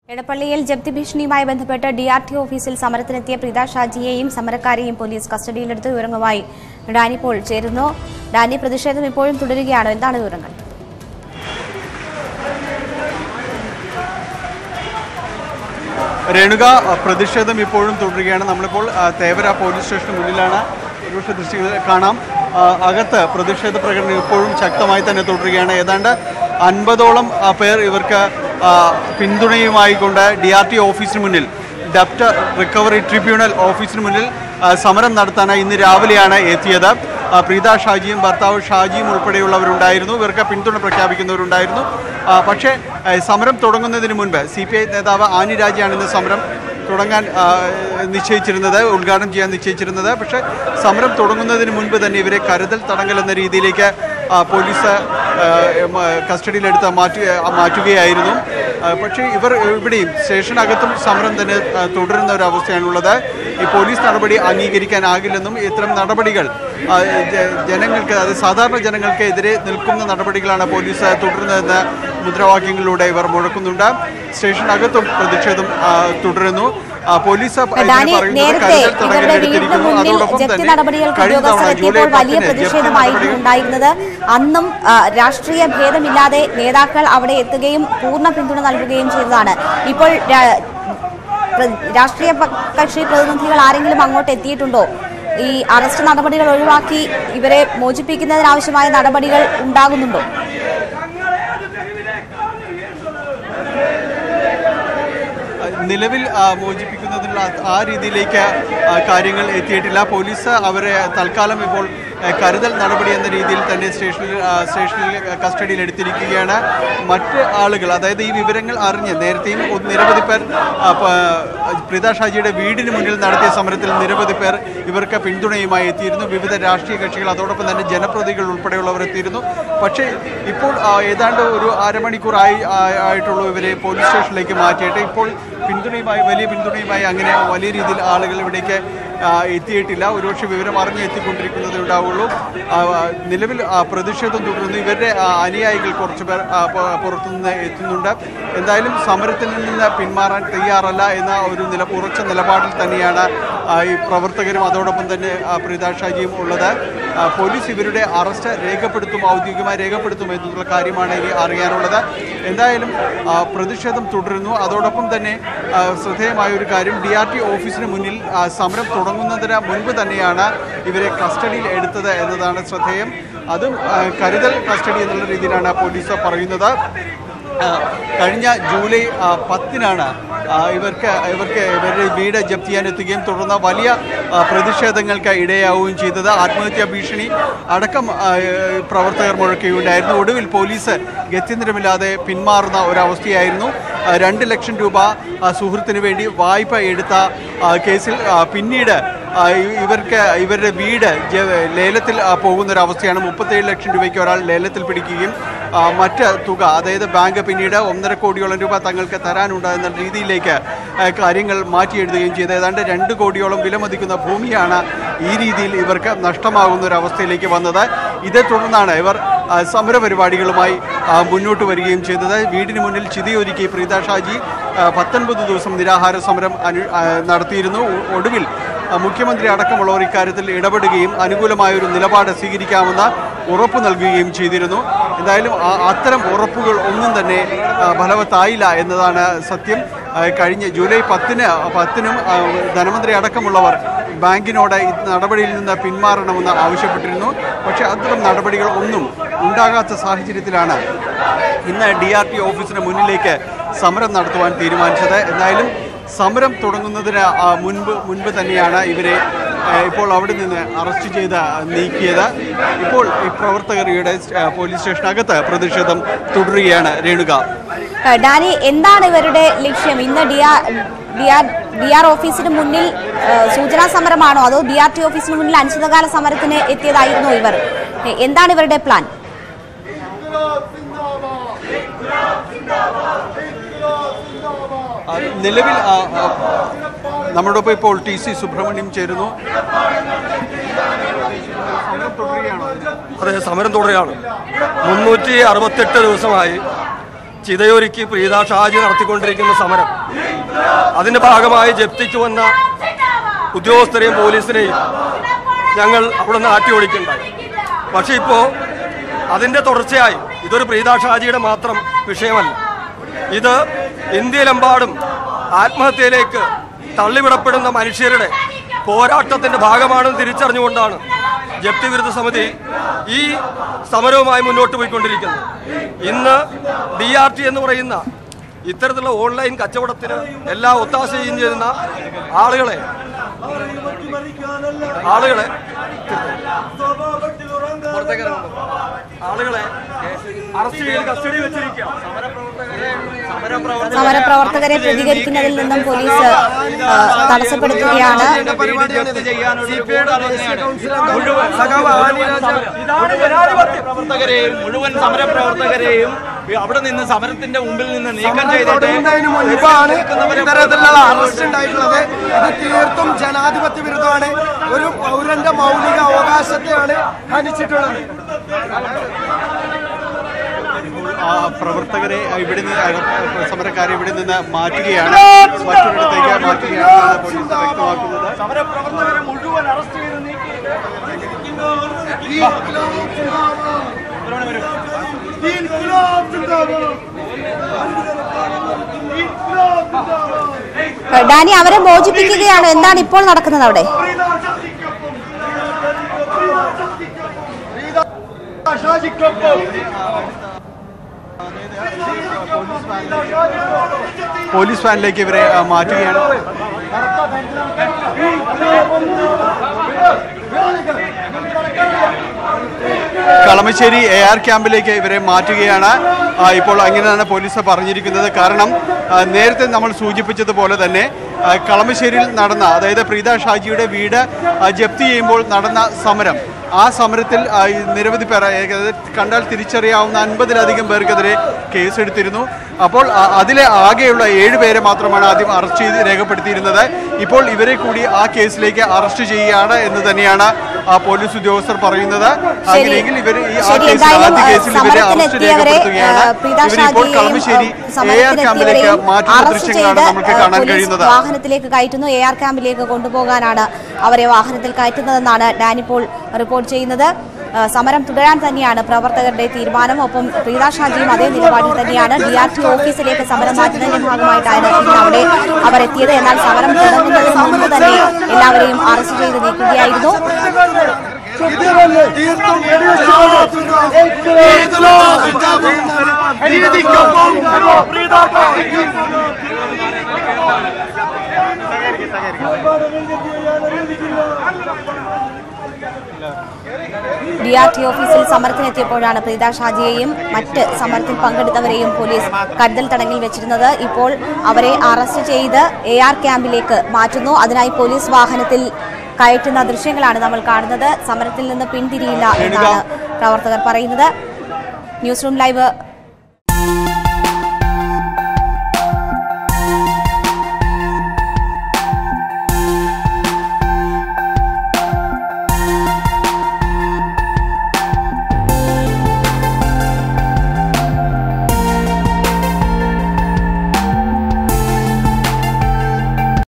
എടപ്പള്ളിയിൽ ജപ്തി ഭീഷണിയുമായി ബന്ധപ്പെട്ട് DRT ഓഫീസിൽ സമരത്തിനെത്തിയ പ്രീത ഷാജിയെയും സമരക്കാരെയും പോലീസ് കസ്റ്റഡിയിലെടുത്ത് വിവരങ്ങളുമായി ഡാനി പോൾ ചേരുന്നു. ഡാനി, പ്രതിഷേധം ഇപ്പോഴും തുടരുകയാണ്. എന്താണ് വിവരങ്ങൾ? രേണുക, പ്രതിഷേധം ഇപ്പോഴും തുടരുകയാണ്. നമ്മളിപ്പോൾ തേവര പോലീസ് സ്റ്റേഷന് മുന്നിലാണ്. ഒരുപക്ഷെ ദൃശ്യങ്ങൾ കാണാം. അകത്ത് പ്രതിഷേധ പ്രകടനം ഇപ്പോഴും ശക്തമായി തന്നെ തുടരുകയാണ്. ഏതാണ്ട് 50ഓളം പേർ ഇവർക്ക് പിന്തുണയുമായി കൊണ്ട് DRT ഓഫീസിന് മുന്നിൽ, ഡെപ്റ്റ് റിക്കവറി ട്രിബ്യൂണൽ ഓഫീസിന് മുന്നിൽ സമരം നടത്താനായി ഇന്ന് രാവിലെയാണ് എത്തിയത്. പ്രീത ഷാജിയും ഭർത്താവ് ഷാജിയും ഉൾപ്പെടെയുള്ളവരുണ്ടായിരുന്നു. ഇവർക്ക് പിന്തുണ പ്രഖ്യാപിക്കുന്നവരുണ്ടായിരുന്നു. പക്ഷേ സമരം തുടങ്ങുന്നതിന് മുൻപ് CPI നേതാവ് ആനി രാജയാണ് ഇന്ന് സമരം തുടങ്ങാൻ നിശ്ചയിച്ചിരുന്നത്, ഉദ്ഘാടനം ചെയ്യാൻ നിശ്ചയിച്ചിരുന്നത്. പക്ഷേ സമരം തുടങ്ങുന്നതിന് മുൻപ് തന്നെ ഇവരെ കരുതൽ തടങ്കൽ എന്ന രീതിയിലേക്ക് പോലീസ് കസ്റ്റഡിയിലെടുത്ത് മാറ്റുകയായിരുന്നു. പക്ഷേ ഇവർ ഇവിടെയും സ്റ്റേഷനകത്തും സമരം തന്നെ തുടരുന്ന ഒരവസ്ഥയാണുള്ളത്. ഈ പോലീസ് നടപടി അംഗീകരിക്കാനാകില്ലെന്നും ഇത്തരം നടപടികൾ ജനങ്ങൾക്ക്, അത് സാധാരണ ജനങ്ങൾക്ക് എതിരെ നിൽക്കുന്ന നടപടികളാണ് പോലീസ് തുടരുന്നതെന്ന് മുദ്രാവാക്യങ്ങളിലൂടെ ഇവർ മുഴക്കുന്നുണ്ട്. സ്റ്റേഷനകത്തും പ്രതിഷേധം തുടരുന്നു. പോലീസ് വലിയ പ്രതിഷേധമായിരുന്നു ഉണ്ടായിരുന്നത്. അന്നും രാഷ്ട്രീയ ഭേദമില്ലാതെ നേതാക്കൾ അവിടെ എത്തുകയും പൂർണ്ണ പിന്തുണ നൽകുകയും ചെയ്തതാണ്. ഇപ്പോൾ രാഷ്ട്രീയ കക്ഷി പ്രതിനിധികൾ ആരെങ്കിലും അങ്ങോട്ട് എത്തിയിട്ടുണ്ടോ? ഈ അറസ്റ്റ് നടപടികൾ ഒഴിവാക്കി ഇവരെ മോചിപ്പിക്കുന്നതിനാവശ്യമായ നടപടികൾ ഉണ്ടാകുന്നുണ്ടോ? നിലവിൽ മോചിപ്പിക്കുന്നതിനുള്ള ആ രീതിയിലേക്ക് കാര്യങ്ങൾ എത്തിയിട്ടില്ല. പോലീസ് അവരെ തൽക്കാലം ഇപ്പോൾ കരുതൽ നടപടി എന്ന രീതിയിൽ തന്നെ സ്റ്റേഷനിൽ കസ്റ്റഡിയിൽ എടുത്തിരിക്കുകയാണ്. മറ്റ് ആളുകൾ, അതായത് ഈ വിവരങ്ങൾ അറിഞ്ഞ് നേരത്തെയും നിരവധി പേർ പ്രീത ഷാജിയുടെ വീടിന് മുന്നിൽ നടത്തിയ സമരത്തിൽ നിരവധി പേർ ഇവർക്ക് പിന്തുണയുമായി എത്തിയിരുന്നു. വിവിധ രാഷ്ട്രീയ കക്ഷികൾ, അതോടൊപ്പം തന്നെ ജനപ്രതിനിധികൾ ഉൾപ്പെടെയുള്ളവർ എത്തിയിരുന്നു. പക്ഷേ ഇപ്പോൾ ഏതാണ്ട് ഒരു അരമണിക്കൂർ ആയിട്ടുള്ളൂ ഇവരെ പോലീസ് സ്റ്റേഷനിലേക്ക് മാറ്റിയിട്ട്. ഇപ്പോൾ വലിയ പിന്തുണയുമായി അങ്ങനെ വലിയ രീതിയിൽ ആളുകൾ ഇവിടേക്ക് എത്തിയിട്ടില്ല. ഒരുപക്ഷെ വിവരം അറിഞ്ഞ് എത്തിക്കൊണ്ടിരിക്കുന്നതേ ഉണ്ടാവുള്ളൂ. നിലവിൽ പ്രതിഷേധം തുടരുന്നു. ഇവരുടെ അനുയായികൾ കുറച്ച് പേർ പുറത്തുനിന്ന് എത്തുന്നുണ്ട്. എന്തായാലും സമരത്തിൽ നിന്ന് പിന്മാറാൻ തയ്യാറല്ല എന്ന ഒരു ഉറച്ച നിലപാടിൽ തന്നെയാണ് ഈ പ്രവർത്തകരും അതോടൊപ്പം തന്നെ പ്രീത ഷാജിയും ഉള്ളത്. പോലീസ് ഇവരുടെ അറസ്റ്റ് ഔദ്യോഗികമായി രേഖപ്പെടുത്തും എന്നുള്ള കാര്യമാണ് ഇനി അറിയാനുള്ളത്. എന്തായാലും പ്രതിഷേധം തുടരുന്നു. അതോടൊപ്പം തന്നെ ശ്രദ്ധേയമായ ഒരു കാര്യം, DRT ഓഫീസിന് മുന്നിൽ സമരം തുടങ്ങുന്നതിന് മുൻപ് തന്നെയാണ് ഇവരെ കസ്റ്റഡിയിൽ എടുത്തത് എന്നതാണ് ശ്രദ്ധേയം. അതും കരുതൽ കസ്റ്റഡി എന്നുള്ള രീതിയിലാണ് പോലീസ് പറയുന്നത്. കഴിഞ്ഞ ജൂലൈ 10-നാണ് ഇവരുടെ വീട് ജപ്തി ചെയ്യാനെത്തുകയും തുടർന്ന് വലിയ പ്രതിഷേധങ്ങൾക്ക് ഇടയാവുകയും ചെയ്തത്. ആത്മഹത്യാ ഭീഷണി അടക്കം പ്രവർത്തകർ മുഴക്കുകയുണ്ടായിരുന്നു. ഒടുവിൽ പോലീസ് ഗത്യന്തരമില്ലാതെ പിന്മാറുന്ന ഒരവസ്ഥയായിരുന്നു. 2 ലക്ഷം രൂപ സുഹൃത്തിന് വേണ്ടി വായ്പ എടുത്ത കേസിൽ പിന്നീട് ഇവരുടെ വീട് ലേലത്തിൽ പോകുന്നൊരവസ്ഥയാണ്. 37 ലക്ഷം രൂപയ്ക്ക് ഒരാൾ ലേലത്തിൽ പിടിക്കുകയും മറ്റ് തുക, അതായത് ബാങ്ക് പിന്നീട് 1.5 കോടിയോളം രൂപ തങ്ങൾക്ക് തരാനുണ്ട് എന്ന രീതിയിലേക്ക് കാര്യങ്ങൾ മാറ്റി എഴുതുകയും ചെയ്ത് ഏതാണ്ട് 2 കോടിയോളം വിലമതിക്കുന്ന ഭൂമിയാണ് ഈ രീതിയിൽ ഇവർക്ക് നഷ്ടമാകുന്ന ഒരവസ്ഥയിലേക്ക് വന്നത്. ഇതേ തുടർന്നാണ് ഇവർ സമരപരിപാടികളുമായി മുന്നോട്ട് വരികയും ചെയ്തത്. വീടിന് മുന്നിൽ ചിതയൊരുക്കി പ്രീത ഷാജി 19 ദിവസം നിരാഹാര സമരം നടത്തിയിരുന്നു. ഒടുവിൽ മുഖ്യമന്ത്രി അടക്കമുള്ളവർ ഇക്കാര്യത്തിൽ ഇടപെടുകയും അനുകൂലമായൊരു നിലപാട് സ്വീകരിക്കാമെന്ന് ഉറപ്പ് നൽകുകയും ചെയ്തിരുന്നു. എന്തായാലും അത്തരം ഉറപ്പുകൾ ഒന്നും തന്നെ ഫലവത്തായില്ല എന്നതാണ് സത്യം. കഴിഞ്ഞ ജൂലൈ 10-നും ധനമന്ത്രി അടക്കമുള്ളവർ ബാങ്കിനോട് ഈ നടപടിയിൽ നിന്ന് പിന്മാറണമെന്ന് ആവശ്യപ്പെട്ടിരുന്നു. പക്ഷേ അത്തരം നടപടികൾ ഒന്നും ഉണ്ടാകാത്ത സാഹചര്യത്തിലാണ് ഇന്ന് DRT ഓഫീസിന് മുന്നിലേക്ക് സമരം നടത്തുവാൻ തീരുമാനിച്ചത്. എന്തായാലും സമരം തുടങ്ങുന്നതിന് മുൻപ് തന്നെയാണ് ഇവരെ ഇപ്പോൾ അവിടെ നിന്ന് അറസ്റ്റ് ചെയ്ത് നീക്കിയത്. ഇപ്പോൾ ഈ പ്രവർത്തകരുടെ പോലീസ് സ്റ്റേഷനകത്ത് പ്രതിഷേധം തുടരുകയാണ്. രേണുക, ഡാനി, എന്താണ് ഇവരുടെ ലക്ഷ്യം? ഇന്ന് DR ഓഫീസിന് മുന്നിൽ സൂചനാ സമരമാണോ, അതോ DRT ഓഫീസിന് മുന്നിൽ അനിശ്ചിതകാല സമരത്തിന് എത്തിയതായിരുന്നോ ഇവർ? എന്താണ് ഇവരുടെ പ്ലാൻ? നിലവിൽ നമ്മോടൊപ്പം ഇപ്പോൾ TC സുബ്രഹ്മണ്യം ചേരുന്നു. അതെ, സമരം തുടരുകയാണ്. 368 ദിവസമായി ചിതയൊരുക്കി പ്രീത ഷാജി നടത്തിക്കൊണ്ടിരിക്കുന്ന സമരം, അതിന്റെ ഭാഗമായി ജപ്തിക്ക് വന്ന ഉദ്യോഗസ്ഥരെയും പോലീസിനെയും ഞങ്ങൾ അവിടെ നിന്ന് ആട്ടി ഓടിക്കുന്നുണ്ടായി. പക്ഷെ ഇപ്പോൾ അതിന്റെ തുടർച്ചയായി ഇതൊരു പ്രീത ഷാജിയുടെ മാത്രം വിഷയമല്ല, ഇത് ഇന്ത്യയിലെമ്പാടും ആത്മഹത്യയിലേക്ക് തള്ളിവിടപ്പെടുന്ന മനുഷ്യരുടെ പോരാട്ടത്തിന്റെ ഭാഗമാണെന്ന് തിരിച്ചറിഞ്ഞുകൊണ്ടാണ് ജപ്തി വിരുദ്ധ സമിതി ഈ സമരവുമായി മുന്നോട്ട് പോയിക്കൊണ്ടിരിക്കുന്നത്. ഇന്ന് DRT എന്ന് പറയുന്ന ഇത്തരത്തിലുള്ള ഓൺലൈൻ കച്ചവടത്തിന് എല്ലാ ഒത്താശയും ചെയ്യുന്ന ആളുകളെ അറസ്റ്റ് ചെയ്ത് കസ്റ്റഡിയിൽ വെച്ചിരിക്കുക. സമരപ്രവർത്തകരെ പ്രതികരിക്കുന്നതിൽ നിന്നും പോലീസ് തടസ്സപ്പെടുത്തുകയാണ്. മുഴുവൻ സമരപ്രവർത്തകരെയും അവിടെ നിന്ന് സമരത്തിന്റെ മുമ്പിൽ നിന്ന് നീക്കം ചെയ്തിട്ട് ഇത്തരത്തിലുള്ള അറസ്റ്റ് ഉണ്ടായിട്ടുള്ളത്. ഇത് തീർത്തും ജനാധിപത്യ വിരുദ്ധമാണ്. ഒരു പൗരന്റെ മൗലിക അവകാശത്തെയാണ് ഹനിച്ചിട്ടുള്ളത്. പ്രവർത്തകരെ ഇവിടെ നിന്ന് സമരക്കാരെ ഇവിടെ നിന്ന് മാറ്റുകയാണ്, മറ്റൊരിടത്തേക്ക് മാറ്റുകയാണ് പോലീസ് വ്യക്തമാക്കുന്നത്. സമരപ്രവർത്തകരെ മുഴുവൻ അറസ്റ്റ് ചെയ്ത് ഡാനി, അവരെ മോചിപ്പിക്കുകയാണ്. എന്താണ് ഇപ്പോൾ നടക്കുന്നത് അവിടെ? പോലീസ് വാനിലേക്ക് ഇവരെ മാറ്റുകയാണ്. കളമശ്ശേരി AR ക്യാമ്പിലേക്ക് ഇവരെ മാറ്റുകയാണ്. ഇപ്പോൾ അങ്ങനെയാണ് പോലീസ് പറഞ്ഞിരിക്കുന്നത്. കാരണം നേരത്തെ നമ്മൾ സൂചിപ്പിച്ചതുപോലെ തന്നെ കളമശ്ശേരിയിൽ നടന്ന, അതായത് പ്രീത ഷാജിയുടെ വീട് ജപ്തി ചെയ്യുമ്പോൾ നടന്ന സമരം, ആ സമരത്തിൽ നിരവധി പേർ, കണ്ടാൽ തിരിച്ചറിയാവുന്ന 50-ലധികം പേർക്കെതിരെ കേസെടുത്തിരുന്നു. അപ്പോൾ അതിലെ ആകെയുള്ള 7 പേരെ മാത്രമാണ് ആദ്യം അറസ്റ്റ് ചെയ്ത് രേഖപ്പെടുത്തിയിരുന്നത്. ഇപ്പോൾ ഇവരെ കൂടി ആ കേസിലേക്ക് അറസ്റ്റ് ചെയ്യുകയാണ് എന്ന് തന്നെയാണ് പോലീസ് ഉദ്യോഗസ്ഥർ പറയുന്നത്. അങ്ങനെയെങ്കിൽ ഇവർ ഈ ആദ്യ കേസിൽ ഇവരെ അറസ്റ്റ് രേഖപ്പെടുത്തുകയാണ്. ഇവരിപ്പോൾ കളമശ്ശേരി AR ക്യാമ്പിലേക്ക് മാറ്റുന്ന ദൃശ്യങ്ങളാണ് നമുക്ക് കാണാൻ കഴിയുന്നത്. വാഹനത്തിലേക്ക് കയറ്റുന്നു, AR ക്യാമ്പിലേക്ക് കൊണ്ടുപോകാനാണ് അവരെ വാഹനത്തിൽ കയറ്റുന്നതെന്നാണ് ഡാനിപ്പോൾ റിപ്പോർട്ട് ചെയ്യുന്നത്. സമരം തുടരാൻ തന്നെയാണ് പ്രവർത്തകരുടെ തീരുമാനം. ഒപ്പം പ്രീത ഷാജിയും അതേ നിലപാടിൽ തന്നെയാണ്. DRT ഓഫീസിലേക്ക് സമരം മാറ്റുന്നതിന്റെ ഭാഗമായിട്ടാണ് ഇന്ന് അവിടെ അവർ എത്തിയത്. എന്നാൽ സമരം തുടങ്ങുന്നതിന് മുമ്പ് തന്നെ എല്ലാവരെയും അറസ്റ്റ് ചെയ്ത് നീക്കുകയായിരുന്നു. DRT ഓഫീസിൽ സമരത്തിനെത്തിയപ്പോഴാണ് പ്രീത ഷാജിയെയും മറ്റ് സമരത്തിൽ പങ്കെടുത്തവരെയും പോലീസ് കരുതൽ തടങ്കിൽ വെച്ചിരുന്നത്. ഇപ്പോൾ അവരെ അറസ്റ്റ് ചെയ്ത് AR ക്യാമ്പിലേക്ക് മാറ്റുന്നു. അതിനായി പോലീസ് വാഹനത്തിൽ കയറ്റുന്ന ദൃശ്യങ്ങളാണ് നമ്മൾ കാണുന്നത്. സമരത്തിൽ നിന്ന് പിന്തിരിയില്ല എന്നാണ് പ്രവർത്തകർ പറയുന്നത്. News room live